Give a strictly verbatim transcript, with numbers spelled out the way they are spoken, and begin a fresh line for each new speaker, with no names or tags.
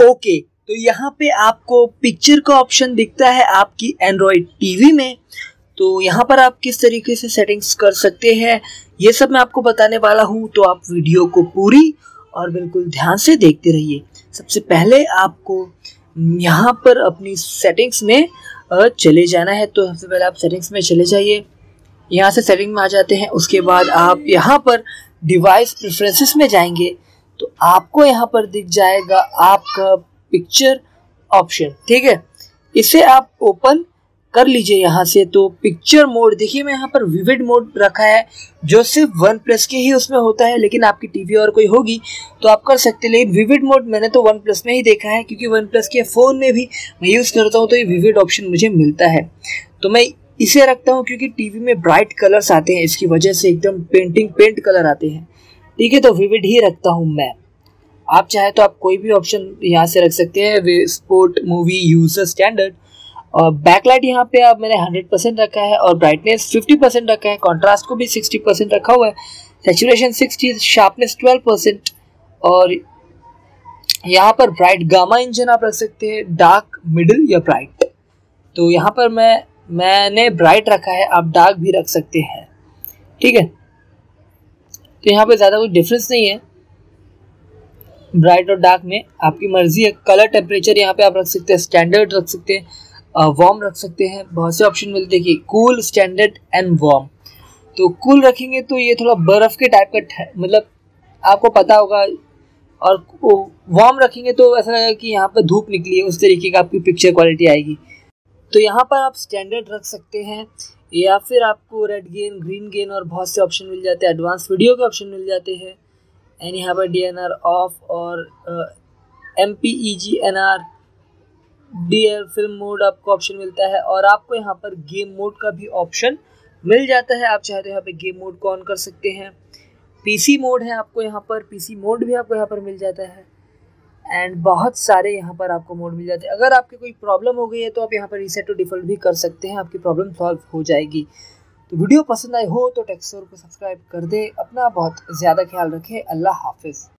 Okay, तो यहाँ पे आपको पिक्चर का ऑप्शन दिखता है आपकी एंड्रॉयड टीवी में। तो यहाँ पर आप किस तरीके से सेटिंग्स कर सकते हैं ये सब मैं आपको बताने वाला हूँ, तो आप वीडियो को पूरी और बिल्कुल ध्यान से देखते रहिए। सबसे पहले आपको यहाँ पर अपनी सेटिंग्स में चले जाना है। तो सबसे पहले आप सेटिंग्स में चले जाइए, यहाँ से सेटिंग में आ जाते हैं। उसके बाद आप यहाँ पर डिवाइस प्रेफरेंसेस में जाएंगे तो आपको यहाँ पर दिख जाएगा आपका पिक्चर ऑप्शन, ठीक है। इसे आप ओपन कर लीजिए यहाँ से। तो पिक्चर मोड देखिए, मैं यहाँ पर विविड मोड रखा है जो सिर्फ वन प्लस के ही उसमें होता है, लेकिन आपकी टीवी और कोई होगी तो आप कर सकते हैं। लेकिन विविड मोड मैंने तो वन प्लस में ही देखा है, क्योंकि वन प्लस के फ़ोन में भी मैं यूज़ करता हूँ तो ये विविड ऑप्शन मुझे मिलता है। तो मैं इसे रखता हूँ क्योंकि टीवी में ब्राइट कलर्स आते हैं, इसकी वजह से एकदम पेंटिंग पेंट कलर आते हैं, ठीक है। तो विविड ही रखता हूँ मैं। आप चाहे तो आप कोई भी ऑप्शन यहाँ से रख सकते हैं, स्पोर्ट, मूवी, यूजर, स्टैंडर्ड। और बैकलाइट यहाँ पे आप मैंने हंड्रेड परसेंट रखा है और ब्राइटनेस फिफ्टी परसेंट रखा है, कॉन्ट्रास्ट को भी सिक्सटी परसेंट रखा हुआ है, saturation sixty, sharpness twelve percent. और यहाँ पर ब्राइट गामा इंजन आप रख सकते हैं, डार्क, मिडिल या ब्राइट। तो यहाँ पर मैं मैंने ब्राइट रखा है, आप डार्क भी रख सकते हैं, ठीक है। तो यहाँ पे ज़्यादा कोई डिफरेंस नहीं है ब्राइट और डार्क में, आपकी मर्जी है। कलर टेम्परेचर यहाँ पे आप रख सकते हैं, स्टैंडर्ड रख सकते हैं, वार्म रख सकते हैं, बहुत से ऑप्शन मिलते हैं कि कूल, स्टैंडर्ड एंड वार्म। तो कूल रखेंगे तो ये थोड़ा बर्फ़ के टाइप का, मतलब आपको पता होगा, और वार्म रखेंगे तो ऐसा लगेगा कि यहाँ पर धूप निकली है, उस तरीके का आपकी पिक्चर क्वालिटी आएगी। तो यहाँ पर आप स्टैंडर्ड रख सकते हैं, या फिर आपको रेड गेन, ग्रीन गेन और बहुत से ऑप्शन मिल जाते हैं, एडवांस वीडियो के ऑप्शन मिल जाते हैं। एंड यहाँ पर डी एन आर ऑफ और M P E G N R, D L film mode आपको ऑप्शन मिलता है। और आपको यहाँ पर गेम मोड का भी ऑप्शन मिल जाता है, आप चाहे तो यहाँ पे गेम मोड को ऑन कर सकते हैं। पीसी मोड है आपको यहाँ पर, पीसी मोड भी आपको यहाँ पर मिल जाता है। एंड बहुत सारे यहाँ पर आपको मोड मिल जाते हैं। अगर आपकी कोई प्रॉब्लम हो गई है तो आप यहाँ पर रीसेट टू डिफ़ॉल्ट भी कर सकते हैं, आपकी प्रॉब्लम सॉल्व हो जाएगी। तो वीडियो पसंद आई हो तो टेक्सोर को सब्सक्राइब कर दे। अपना बहुत ज़्यादा ख्याल रखें। अल्लाह हाफिज़।